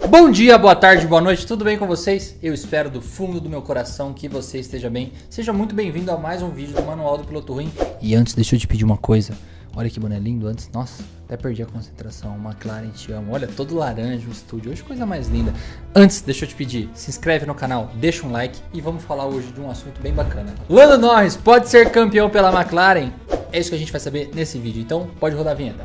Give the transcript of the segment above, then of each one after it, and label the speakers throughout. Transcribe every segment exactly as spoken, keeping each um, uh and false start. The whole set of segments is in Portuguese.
Speaker 1: Bom dia, boa tarde, boa noite, tudo bem com vocês? Eu espero do fundo do meu coração que você esteja bem. Seja muito bem-vindo a mais um vídeo do Manual do Piloto Ruim. E antes, deixa eu te pedir uma coisa. Olha que boné lindo antes. Nossa, até perdi a concentração. McLaren, te amo. Olha, todo laranja o estúdio. Hoje coisa mais linda. Antes, deixa eu te pedir, se inscreve no canal, deixa um like e vamos falar hoje de um assunto bem bacana. Lando Norris pode ser campeão pela McLaren? É isso que a gente vai saber nesse vídeo. Então, pode rodar a vinheta.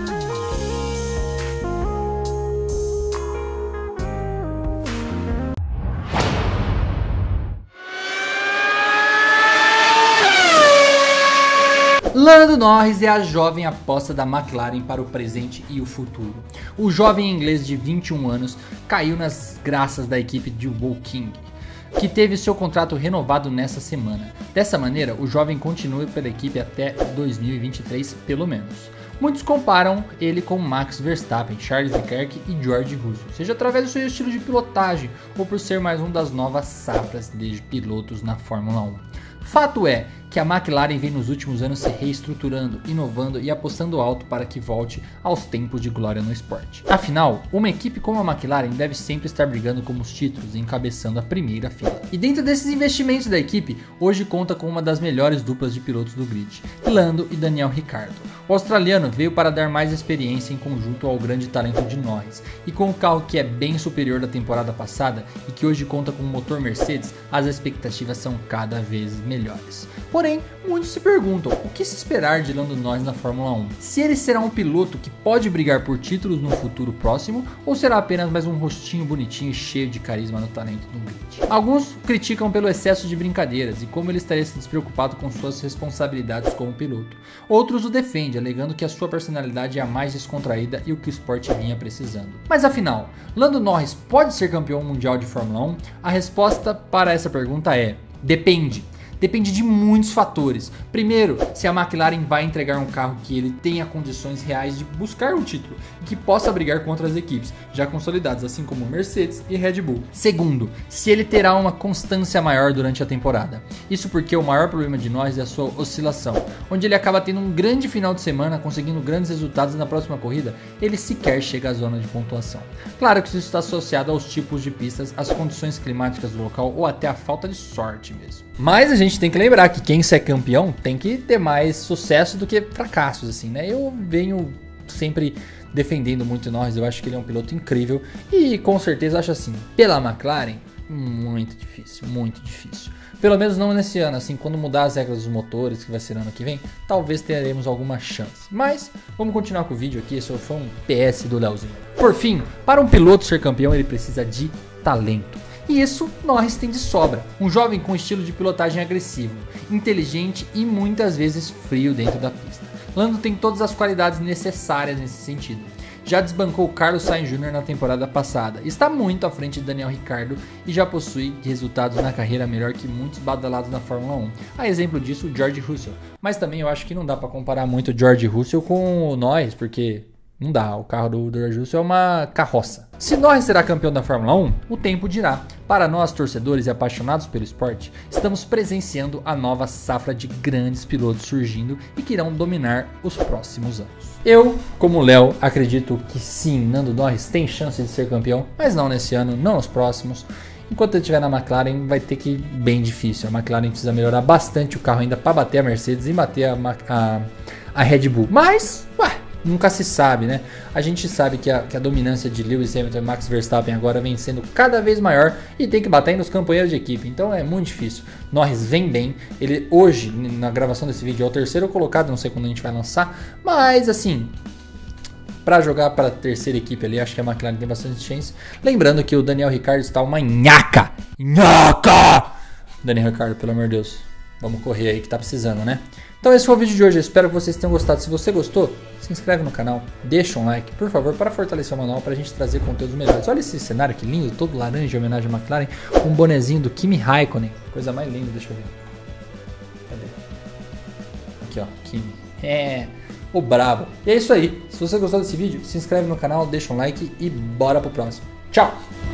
Speaker 1: Lando Norris é a jovem aposta da McLaren para o presente e o futuro. O jovem inglês de vinte e um anos caiu nas graças da equipe de Woking, que teve seu contrato renovado nessa semana. Dessa maneira, o jovem continua pela equipe até dois mil e vinte e três, pelo menos. Muitos comparam ele com Max Verstappen, Charles Leclerc e George Russell, seja através do seu estilo de pilotagem ou por ser mais um das novas safras de pilotos na Fórmula um. Fato é que a McLaren vem nos últimos anos se reestruturando, inovando e apostando alto para que volte aos tempos de glória no esporte. Afinal, uma equipe como a McLaren deve sempre estar brigando com os títulos e encabeçando a primeira fila. E dentro desses investimentos da equipe, hoje conta com uma das melhores duplas de pilotos do grid, Lando e Daniel Ricciardo. O australiano veio para dar mais experiência em conjunto ao grande talento de Norris, e com um carro que é bem superior da temporada passada e que hoje conta com um motor Mercedes, as expectativas são cada vez melhores. Porém, muitos se perguntam o que se esperar de Lando Norris na Fórmula um. Se ele será um piloto que pode brigar por títulos no futuro próximo ou será apenas mais um rostinho bonitinho e cheio de carisma no talento do grid. Alguns criticam pelo excesso de brincadeiras e como ele estaria se despreocupado com suas responsabilidades como piloto. Outros o defendem, alegando que a sua personalidade é a mais descontraída e o que o esporte vinha precisando. Mas afinal, Lando Norris pode ser campeão mundial de Fórmula um? A resposta para essa pergunta é: depende. Depende de muitos fatores. Primeiro, se a McLaren vai entregar um carro que ele tenha condições reais de buscar um título e que possa brigar contra as equipes já consolidadas, assim como Mercedes e Red Bull. Segundo, se ele terá uma constância maior durante a temporada. Isso porque o maior problema de Norris é a sua oscilação, onde ele acaba tendo um grande final de semana, conseguindo grandes resultados e na próxima corrida ele sequer chega à zona de pontuação. Claro que isso está associado aos tipos de pistas, às condições climáticas do local ou até à falta de sorte mesmo. Mas a gente tem que lembrar que quem ser campeão tem que ter mais sucesso do que fracassos, assim, né? Eu venho sempre defendendo muito o Norris, eu acho que ele é um piloto incrível e com certeza acho assim, pela McLaren, muito difícil, muito difícil. Pelo menos não nesse ano, assim, quando mudar as regras dos motores, que vai ser ano que vem, talvez teremos alguma chance. Mas, vamos continuar com o vídeo aqui, esse foi um P S do Leozinho. Por fim, para um piloto ser campeão, ele precisa de talento. E isso Norris tem de sobra. Um jovem com estilo de pilotagem agressivo, inteligente e muitas vezes frio dentro da pista. Lando tem todas as qualidades necessárias nesse sentido. Já desbancou Carlos Sainz Júnior na temporada passada, está muito à frente de Daniel Ricciardo e já possui resultados na carreira melhor que muitos badalados na Fórmula um. A exemplo disso, o George Russell. Mas também eu acho que não dá para comparar muito o George Russell com o Norris, porque não dá, o carro do George Russell é uma carroça. Se Norris será campeão da Fórmula um, o tempo dirá. Para nós, torcedores e apaixonados pelo esporte, estamos presenciando a nova safra de grandes pilotos surgindo e que irão dominar os próximos anos. Eu, como Léo, acredito que sim, Lando Norris tem chance de ser campeão, mas não nesse ano, não nos próximos. Enquanto ele estiver na McLaren, vai ter que ir bem difícil. A McLaren precisa melhorar bastante o carro ainda para bater a Mercedes e bater a, a, a Red Bull. Mas, ué, nunca se sabe, né? A gente sabe que a, que a dominância de Lewis Hamilton e Max Verstappen agora vem sendo cada vez maior e tem que bater nos companheiros de equipe, então é muito difícil. Norris vem bem, ele hoje, na gravação desse vídeo, é o terceiro colocado, não sei quando a gente vai lançar, mas assim, para jogar para a terceira equipe ali, acho que a McLaren tem bastante chance. Lembrando que o Daniel Ricciardo está uma nhaca, nhaca! Daniel Ricciardo, pelo amor de Deus, vamos correr aí que tá precisando, né? Então esse foi o vídeo de hoje, eu espero que vocês tenham gostado. Se você gostou, se inscreve no canal, deixa um like, por favor, para fortalecer o manual, para a gente trazer conteúdos melhores. Olha esse cenário que lindo, todo laranja em homenagem à McLaren, um bonezinho do Kimi Raikkonen, coisa mais linda, deixa eu ver. Cadê? Aqui ó, Kimi, é, o brabo. E é isso aí, se você gostou desse vídeo, se inscreve no canal, deixa um like e bora pro próximo. Tchau!